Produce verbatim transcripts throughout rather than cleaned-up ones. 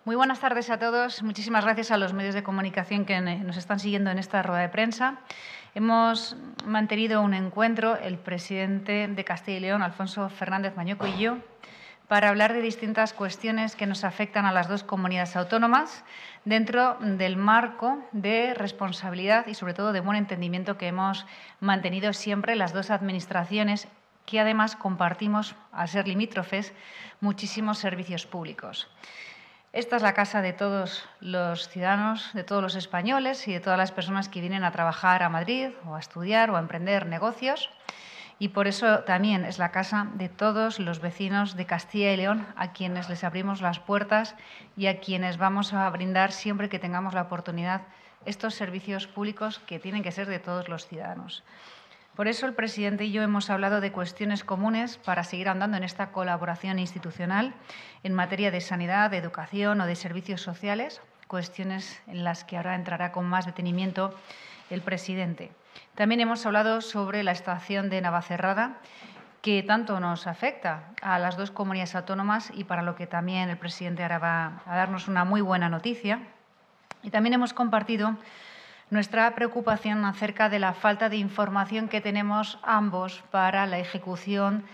Muy buenas tardes a todos. Muchísimas gracias a los medios de comunicación que nos están siguiendo en esta rueda de prensa. Hemos mantenido un encuentro, el presidente de Castilla y León, Alfonso Fernández Mañueco, y yo, para hablar de distintas cuestiones que nos afectan a las dos comunidades autónomas dentro del marco de responsabilidad y, sobre todo, de buen entendimiento que hemos mantenido siempre las dos administraciones, que además compartimos, al ser limítrofes, muchísimos servicios públicos. Esta es la casa de todos los ciudadanos, de todos los españoles y de todas las personas que vienen a trabajar a Madrid o a estudiar o a emprender negocios. Y por eso también es la casa de todos los vecinos de Castilla y León, a quienes les abrimos las puertas y a quienes vamos a brindar siempre que tengamos la oportunidad estos servicios públicos que tienen que ser de todos los ciudadanos. Por eso el presidente y yo hemos hablado de cuestiones comunes para seguir andando en esta colaboración institucional en materia de sanidad, de educación o de servicios sociales, cuestiones en las que ahora entrará con más detenimiento el presidente. También hemos hablado sobre la estación de Navacerrada, que tanto nos afecta a las dos comunidades autónomas y para lo que también el presidente ahora va a darnos una muy buena noticia. Y también hemos compartido nuestra preocupación acerca de la falta de información que tenemos ambos para la ejecución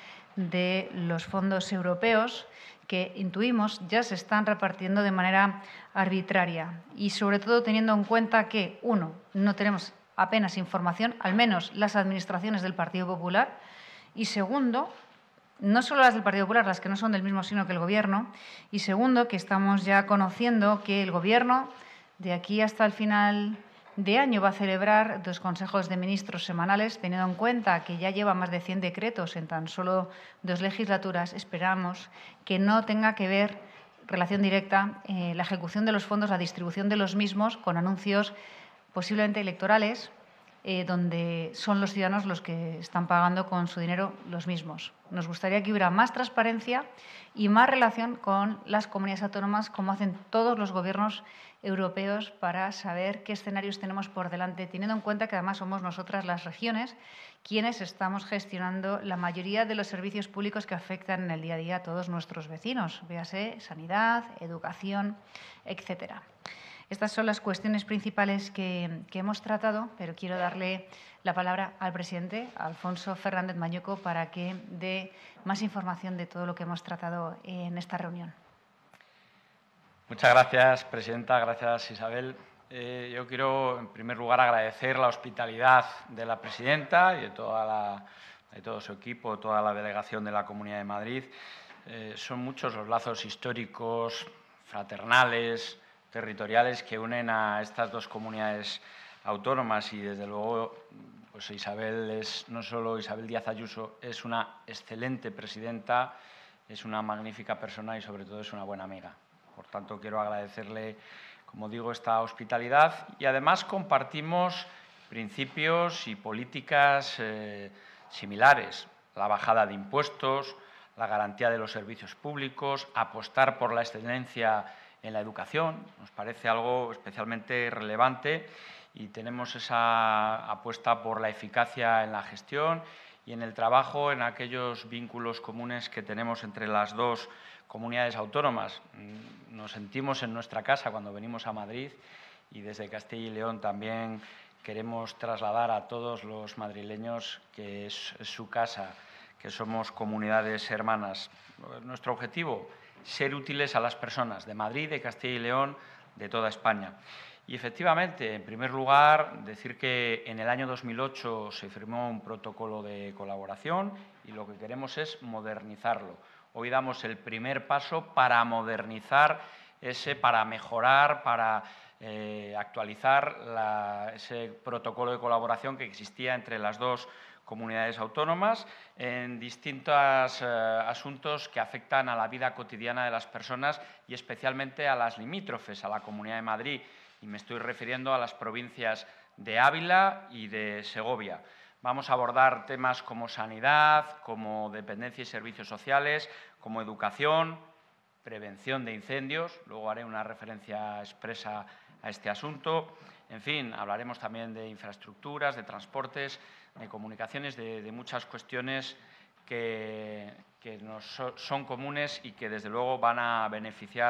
de los fondos europeos, que intuimos ya se están repartiendo de manera arbitraria y, sobre todo, teniendo en cuenta que, uno, no tenemos apenas información, al menos las administraciones del Partido Popular, y segundo, no solo las del Partido Popular, las que no son del mismo signo que el Gobierno, y segundo, que estamos ya conociendo que el Gobierno, de aquí hasta el final de año, va a celebrar dos consejos de ministros semanales, teniendo en cuenta que ya lleva más de cien decretos en tan solo dos legislaturas. Esperamos que no tenga que ver relación directa eh, la ejecución de los fondos, la distribución de los mismos, con anuncios posiblemente electorales, eh, donde son los ciudadanos los que están pagando con su dinero los mismos. Nos gustaría que hubiera más transparencia y más relación con las comunidades autónomas, como hacen todos los gobiernos europeos, para saber qué escenarios tenemos por delante, teniendo en cuenta que además somos nosotras, las regiones, quienes estamos gestionando la mayoría de los servicios públicos que afectan en el día a día a todos nuestros vecinos, véase sanidad, educación, etcétera. Estas son las cuestiones principales que, que hemos tratado, pero quiero darle la palabra al presidente, Alfonso Fernández Mañueco, para que dé más información de todo lo que hemos tratado en esta reunión. Muchas gracias, presidenta. Gracias, Isabel. Eh, yo quiero, en primer lugar, agradecer la hospitalidad de la presidenta y de, toda la, de todo su equipo, toda la delegación de la Comunidad de Madrid. Eh, son muchos los lazos históricos, fraternales, territoriales que unen a estas dos comunidades autónomas y, desde luego, pues Isabel es no solo Isabel Díaz Ayuso, es una excelente presidenta, es una magnífica persona y, sobre todo, es una buena amiga. Por tanto, quiero agradecerle, como digo, esta hospitalidad y, además, compartimos principios y políticas eh, similares: la bajada de impuestos, la garantía de los servicios públicos, apostar por la excelencia en la educación. Nos parece algo especialmente relevante y tenemos esa apuesta por la eficacia en la gestión y en el trabajo, en aquellos vínculos comunes que tenemos entre las dos comunidades autónomas. Nos sentimos en nuestra casa cuando venimos a Madrid y desde Castilla y León también queremos trasladar a todos los madrileños que es su casa, que somos comunidades hermanas. Nuestro objetivo: ser útiles a las personas de Madrid, de Castilla y León, de toda España. Y, efectivamente, en primer lugar, decir que en el año dos mil ocho se firmó un protocolo de colaboración y lo que queremos es modernizarlo. Hoy damos el primer paso para modernizar ese, para mejorar, para eh, actualizar la, ese protocolo de colaboración que existía entre las dos comunidades autónomas en distintos eh, asuntos que afectan a la vida cotidiana de las personas y especialmente a las limítrofes, a la Comunidad de Madrid, y me estoy refiriendo a las provincias de Ávila y de Segovia. Vamos a abordar temas como sanidad, como dependencia y servicios sociales, como educación, prevención de incendios. Luego haré una referencia expresa a este asunto. En fin, hablaremos también de infraestructuras, de transportes, de comunicaciones, de, de muchas cuestiones que, que nos son comunes y que, desde luego, van a beneficiar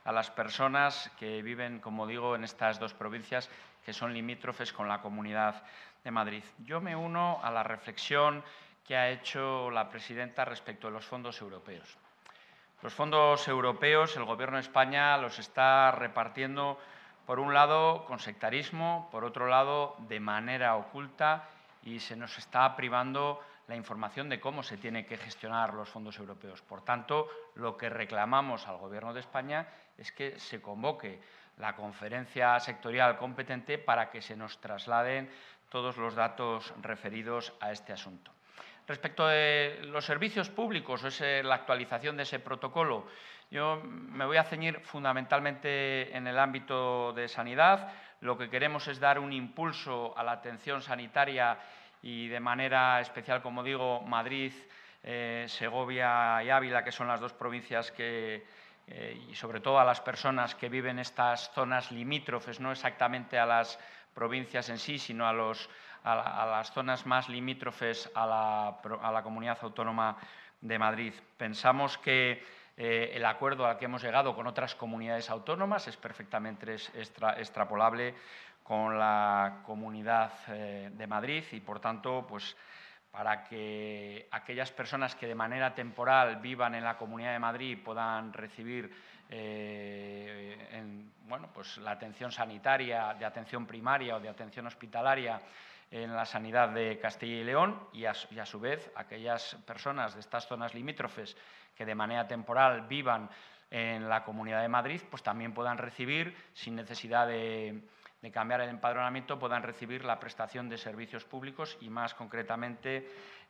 a las personas que viven, como digo, en estas dos provincias que son limítrofes con la Comunidad de Madrid. Yo me uno a la reflexión que ha hecho la presidenta respecto de los fondos europeos. Los fondos europeos, el Gobierno de España los está repartiendo, por un lado, con sectarismo, por otro lado, de manera oculta, y se nos está privando la información de cómo se tienen que gestionar los fondos europeos. Por tanto, lo que reclamamos al Gobierno de España es que se convoque la conferencia sectorial competente para que se nos trasladen todos los datos referidos a este asunto. Respecto de los servicios públicos, o ese, la actualización de ese protocolo, yo me voy a ceñir fundamentalmente en el ámbito de sanidad. Lo que queremos es dar un impulso a la atención sanitaria y, de manera especial, como digo, Madrid, eh, Segovia y Ávila, que son las dos provincias que, eh, y sobre todo a las personas que viven en estas zonas limítrofes, no exactamente a las provincias en sí, sino a, los, a, la, a las zonas más limítrofes a la, a la Comunidad Autónoma de Madrid. Pensamos que eh, el acuerdo al que hemos llegado con otras comunidades autónomas es perfectamente extra, extrapolable con la Comunidad eh, de Madrid y, por tanto, pues, para que aquellas personas que de manera temporal vivan en la Comunidad de Madrid puedan recibir eh, en, bueno, pues, la atención sanitaria, de atención primaria o de atención hospitalaria en la sanidad de Castilla y León, y a, y a su vez aquellas personas de estas zonas limítrofes que de manera temporal vivan en la Comunidad de Madrid, pues también puedan recibir, sin necesidad de, de cambiar el empadronamiento, puedan recibir la prestación de servicios públicos y, más concretamente,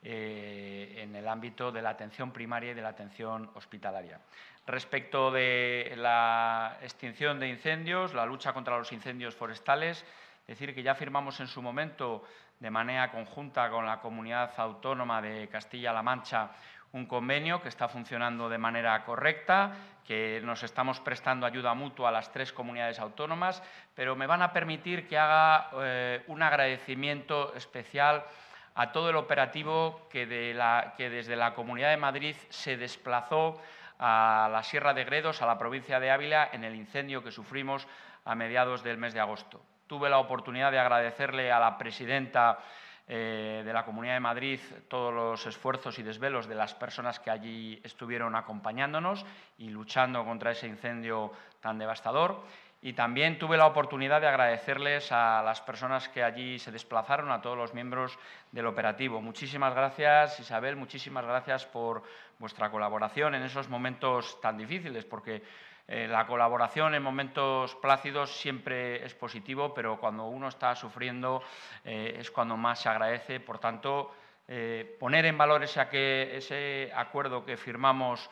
eh, en el ámbito de la atención primaria y de la atención hospitalaria. Respecto de la extinción de incendios, la lucha contra los incendios forestales, decir que ya firmamos en su momento, de manera conjunta con la Comunidad Autónoma de Castilla-La Mancha, un convenio que está funcionando de manera correcta, que nos estamos prestando ayuda mutua a las tres comunidades autónomas, pero me van a permitir que haga eh, un agradecimiento especial a todo el operativo que, de la, que desde la Comunidad de Madrid se desplazó a la Sierra de Gredos, a la provincia de Ávila, en el incendio que sufrimos a mediados del mes de agosto. Tuve la oportunidad de agradecerle a la presidenta eh, de la Comunidad de Madrid todos los esfuerzos y desvelos de las personas que allí estuvieron acompañándonos y luchando contra ese incendio tan devastador. Y también tuve la oportunidad de agradecerles a las personas que allí se desplazaron, a todos los miembros del operativo. Muchísimas gracias, Isabel, muchísimas gracias por vuestra colaboración en esos momentos tan difíciles, porque Eh, la colaboración en momentos plácidos siempre es positivo, pero cuando uno está sufriendo eh, es cuando más se agradece. Por tanto, eh, poner en valor ese, ese acuerdo que firmamos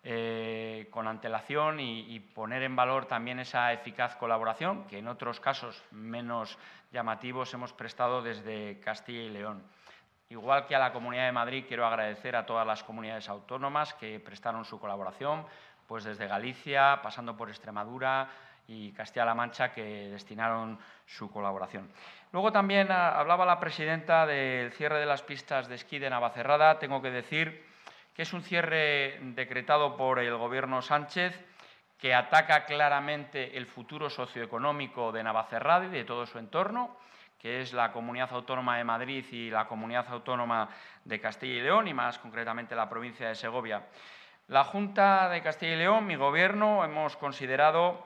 eh, con antelación y, y poner en valor también esa eficaz colaboración que en otros casos menos llamativos hemos prestado desde Castilla y León. Igual que a la Comunidad de Madrid, quiero agradecer a todas las comunidades autónomas que prestaron su colaboración, pues desde Galicia, pasando por Extremadura y Castilla-La Mancha, que destinaron su colaboración. Luego también hablaba la presidenta del cierre de las pistas de esquí de Navacerrada. Tengo que decir que es un cierre decretado por el Gobierno Sánchez, que ataca claramente el futuro socioeconómico de Navacerrada y de todo su entorno, que es la Comunidad Autónoma de Madrid y la Comunidad Autónoma de Castilla y León, y más concretamente la provincia de Segovia. La Junta de Castilla y León, mi Gobierno, hemos considerado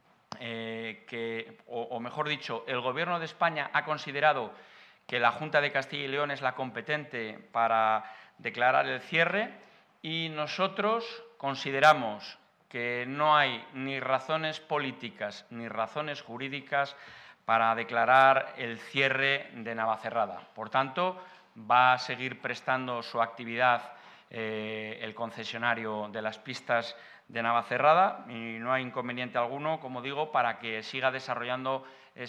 eh, que, o, o mejor dicho, el Gobierno de España ha considerado que la Junta de Castilla y León es la competente para declarar el cierre, y nosotros consideramos que no hay ni razones políticas ni razones jurídicas para declarar el cierre de Navacerrada. Por tanto, va a seguir prestando su actividad eh, el concesionario de las pistas de Navacerrada y no hay inconveniente alguno, como digo, para que siga desarrollando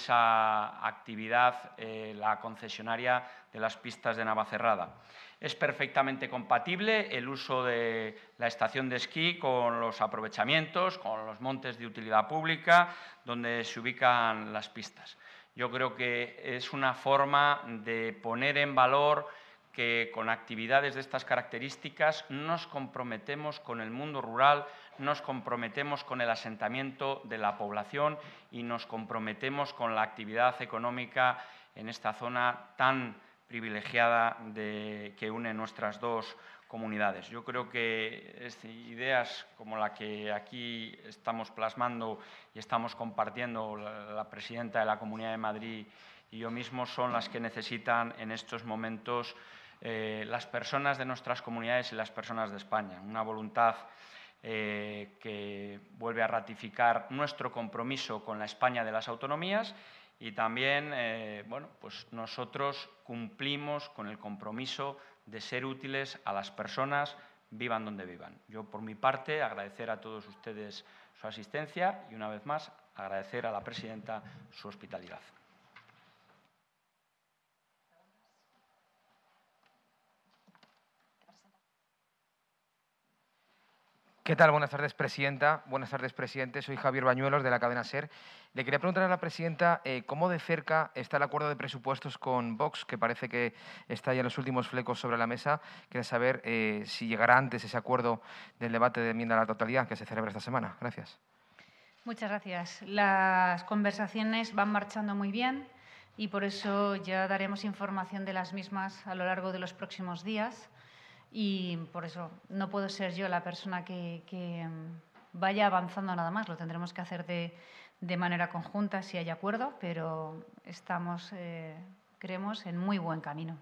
esa actividad eh, la concesionaria de las pistas de Navacerrada. Es perfectamente compatible el uso de la estación de esquí con los aprovechamientos, con los montes de utilidad pública donde se ubican las pistas. Yo creo que es una forma de poner en valor que con actividades de estas características nos comprometemos con el mundo rural, nos comprometemos con el asentamiento de la población y nos comprometemos con la actividad económica en esta zona tan privilegiada de, que une nuestras dos comunidades. Yo creo que es, ideas como la que aquí estamos plasmando y estamos compartiendo la, la presidenta de la Comunidad de Madrid y yo mismo son las que necesitan en estos momentos eh, las personas de nuestras comunidades y las personas de España. Una voluntad eh, que vuelve a ratificar nuestro compromiso con la España de las autonomías y también, eh, bueno, pues nosotros cumplimos con el compromiso de ser útiles a las personas, vivan donde vivan. Yo, por mi parte, agradecer a todos ustedes su asistencia y, una vez más, agradecer a la presidenta su hospitalidad. ¿Qué tal? Buenas tardes, presidenta. Buenas tardes, presidente. Soy Javier Bañuelos, de la cadena SER. Le quería preguntar a la presidenta eh, cómo de cerca está el acuerdo de presupuestos con Vox, que parece que está ya en los últimos flecos sobre la mesa. Quería saber eh, si llegará antes ese acuerdo del debate de enmienda a la totalidad que se celebra esta semana. Gracias. Muchas gracias. Las conversaciones van marchando muy bien y por eso ya daremos información de las mismas a lo largo de los próximos días. Y por eso no puedo ser yo la persona que, que vaya avanzando nada más. Lo tendremos que hacer de, de manera conjunta si hay acuerdo, pero estamos, eh, creemos, en muy buen camino.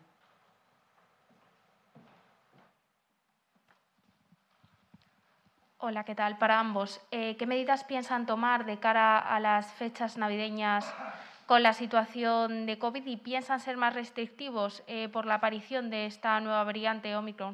Hola, ¿qué tal? Para ambos, eh, ¿qué medidas piensan tomar de cara a las fechas navideñas con la situación de COVID y piensan ser más restrictivos eh, por la aparición de esta nueva variante Ómicron?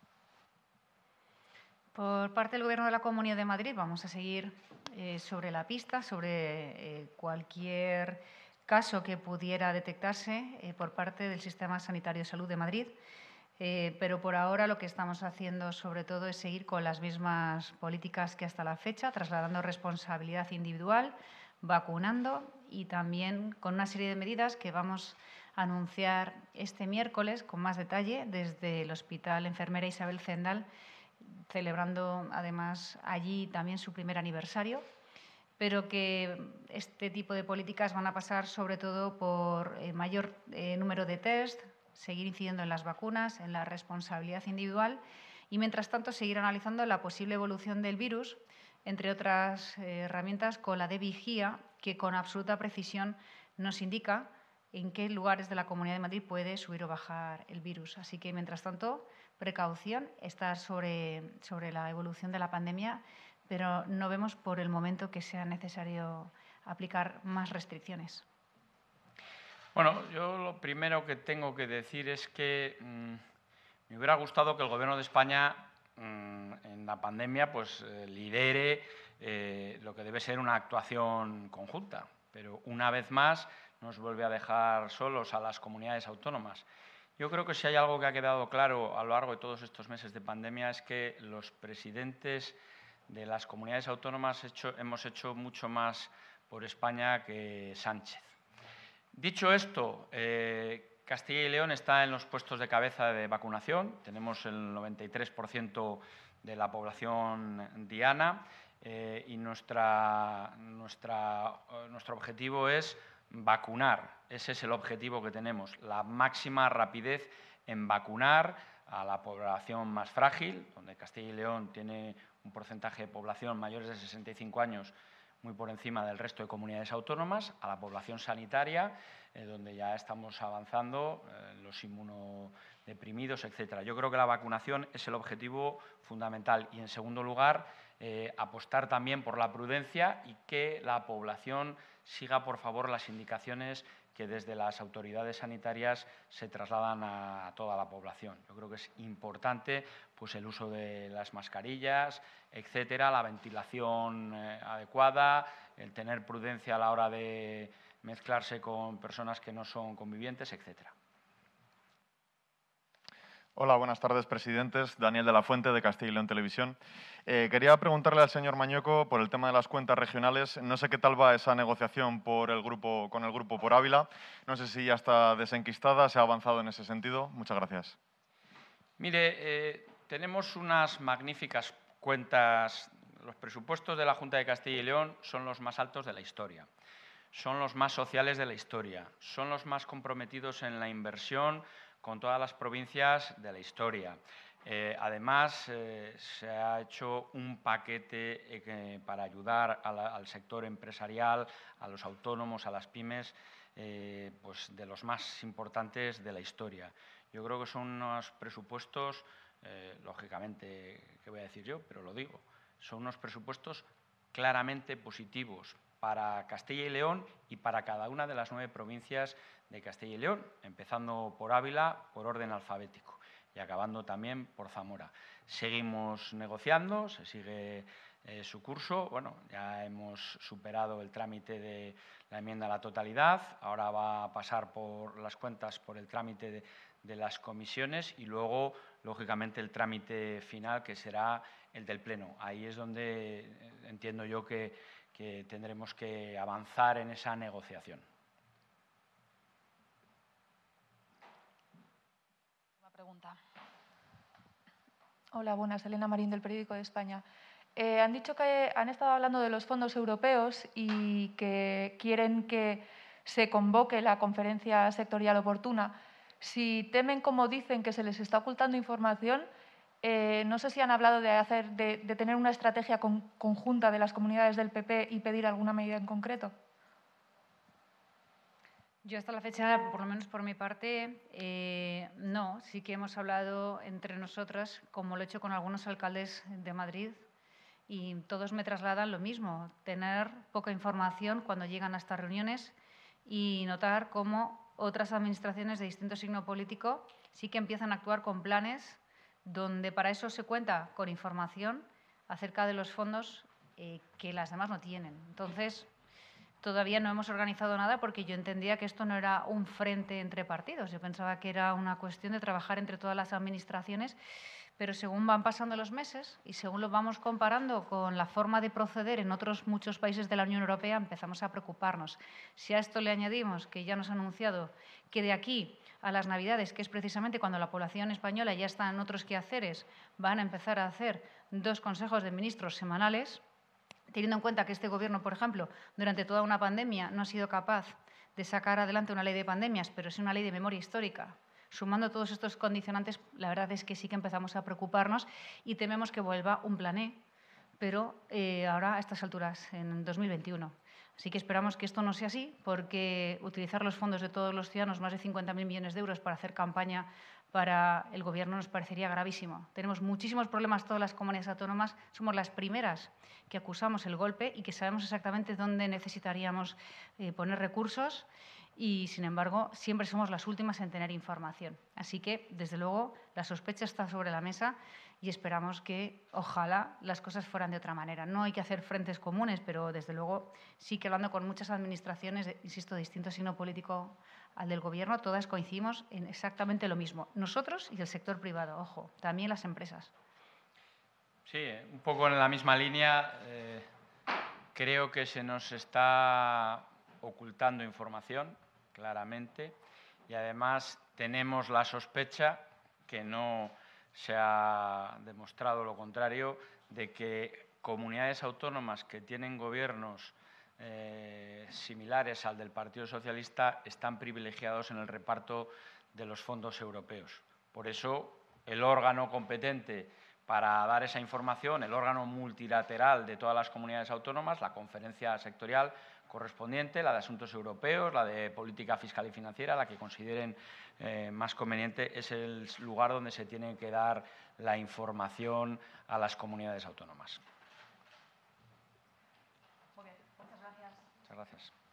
Por parte del Gobierno de la Comunidad de Madrid vamos a seguir eh, sobre la pista, sobre eh, cualquier caso que pudiera detectarse eh, por parte del Sistema Sanitario de Salud de Madrid. Eh, pero por ahora lo que estamos haciendo sobre todo es seguir con las mismas políticas que hasta la fecha, trasladando responsabilidad individual, vacunando y también con una serie de medidas que vamos a anunciar este miércoles con más detalle desde el Hospital Enfermera Isabel Zendal, celebrando además allí también su primer aniversario, pero que este tipo de políticas van a pasar sobre todo por eh, mayor eh, número de test, seguir incidiendo en las vacunas, en la responsabilidad individual y, mientras tanto, seguir analizando la posible evolución del virus, entre otras eh, herramientas, con la de vigía, que con absoluta precisión nos indica en qué lugares de la Comunidad de Madrid puede subir o bajar el virus. Así que, mientras tanto, precaución, estar sobre, sobre la evolución de la pandemia, pero no vemos por el momento que sea necesario aplicar más restricciones. Bueno, yo lo primero que tengo que decir es que mmm, me hubiera gustado que el Gobierno de España mmm, en la pandemia pues, eh, lidere eh, lo que debe ser una actuación conjunta, pero una vez más nos vuelve a dejar solos a las comunidades autónomas. Yo creo que si hay algo que ha quedado claro a lo largo de todos estos meses de pandemia es que los presidentes de las comunidades autónomas hecho, hemos hecho mucho más por España que Sánchez. Dicho esto, eh, Castilla y León está en los puestos de cabeza de vacunación. Tenemos el noventa y tres por ciento de la población diana eh, y nuestra, nuestra, eh, nuestro objetivo es vacunar. Ese es el objetivo que tenemos, la máxima rapidez en vacunar a la población más frágil, donde Castilla y León tiene un porcentaje de población mayores de sesenta y cinco años muy por encima del resto de comunidades autónomas, a la población sanitaria, eh, donde ya estamos avanzando, eh, los inmunodeprimidos, etcétera. Yo creo que la vacunación es el objetivo fundamental y, en segundo lugar, eh, apostar también por la prudencia y que la población siga, por favor, las indicaciones que desde las autoridades sanitarias se trasladan a toda la población. Yo creo que es importante pues, el uso de las mascarillas, etcétera, la ventilación eh, adecuada, el tener prudencia a la hora de mezclarse con personas que no son convivientes, etcétera. Hola, buenas tardes, presidentes. Daniel de la Fuente, de Castilla y León Televisión. Eh, quería preguntarle al señor Mañueco por el tema de las cuentas regionales. No sé qué tal va esa negociación por el grupo, con el Grupo por Ávila. No sé si ya está desenquistada, se ha avanzado en ese sentido. Muchas gracias. Mire, eh, tenemos unas magníficas cuentas los presupuestos de la Junta de Castilla y León son los más altos de la historia, son los más sociales de la historia, son los más comprometidos en la inversión con todas las provincias de la historia. Eh, además, eh, se ha hecho un paquete eh, para ayudar a la, al sector empresarial, a los autónomos, a las pymes, eh, pues de los más importantes de la historia. Yo creo que son unos presupuestos, eh, lógicamente, ¿qué voy a decir yo? Pero lo digo, son unos presupuestos claramente positivos para Castilla y León y para cada una de las nueve provincias de Castilla y León, empezando por Ávila por orden alfabético y acabando también por Zamora. Seguimos negociando, se sigue eh, su curso. Bueno, ya hemos superado el trámite de la enmienda a la totalidad, ahora va a pasar por las cuentas por el trámite de, de las comisiones y luego, lógicamente, el trámite final, que será el del Pleno. Ahí es donde entiendo yo que, que tendremos que avanzar en esa negociación. Pregunta. Hola, buenas. Elena Marín, del Periódico de España. Eh, han dicho que han estado hablando de los fondos europeos y que quieren que se convoque la conferencia sectorial oportuna. Si temen, como dicen, que se les está ocultando información, eh, no sé si han hablado de, hacer, de, de tener una estrategia con, conjunta de las comunidades del P P y pedir alguna medida en concreto. Yo hasta la fecha, por lo menos por mi parte, eh, no. Sí que hemos hablado entre nosotras, como lo he hecho con algunos alcaldes de Madrid, y todos me trasladan lo mismo, tener poca información cuando llegan a estas reuniones y notar cómo otras administraciones de distinto signo político sí que empiezan a actuar con planes donde para eso se cuenta con información acerca de los fondos eh, que las demás no tienen. Entonces, todavía no hemos organizado nada porque yo entendía que esto no era un frente entre partidos. Yo pensaba que era una cuestión de trabajar entre todas las administraciones, pero según van pasando los meses y según lo vamos comparando con la forma de proceder en otros muchos países de la Unión Europea, empezamos a preocuparnos. Si a esto le añadimos que ya nos ha anunciado que de aquí a las Navidades, que es precisamente cuando la población española ya está en otros quehaceres, van a empezar a hacer dos consejos de ministros semanales, teniendo en cuenta que este Gobierno, por ejemplo, durante toda una pandemia no ha sido capaz de sacar adelante una ley de pandemias, pero sí una ley de memoria histórica. Sumando todos estos condicionantes, la verdad es que sí que empezamos a preocuparnos y tememos que vuelva un plan E, pero eh, ahora a estas alturas, en dos mil veintiuno. Así que esperamos que esto no sea así, porque utilizar los fondos de todos los ciudadanos, más de cincuenta mil millones de euros, para hacer campaña para el Gobierno nos parecería gravísimo. Tenemos muchísimos problemas todas las comunidades autónomas, somos las primeras que acusamos el golpe y que sabemos exactamente dónde necesitaríamos eh, poner recursos y, sin embargo, siempre somos las últimas en tener información. Así que, desde luego, la sospecha está sobre la mesa y esperamos que, ojalá, las cosas fueran de otra manera. No hay que hacer frentes comunes, pero, desde luego, sí que hablando con muchas administraciones, insisto, de distinto signo político al del Gobierno, todas coincidimos en exactamente lo mismo. Nosotros y el sector privado, ojo, también las empresas. Sí, un poco en la misma línea. Eh, creo que se nos está ocultando información, claramente, y además tenemos la sospecha, que no se ha demostrado lo contrario, de que comunidades autónomas que tienen gobiernos eh, similares al del Partido Socialista están privilegiados en el reparto de los fondos europeos. Por eso, el órgano competente para dar esa información, el órgano multilateral de todas las comunidades autónomas, la conferencia sectorial correspondiente, la de Asuntos Europeos, la de Política Fiscal y Financiera, la que consideren eh, más conveniente, es el lugar donde se tiene que dar la información a las comunidades autónomas. Muy bien, muchas gracias. Muchas gracias.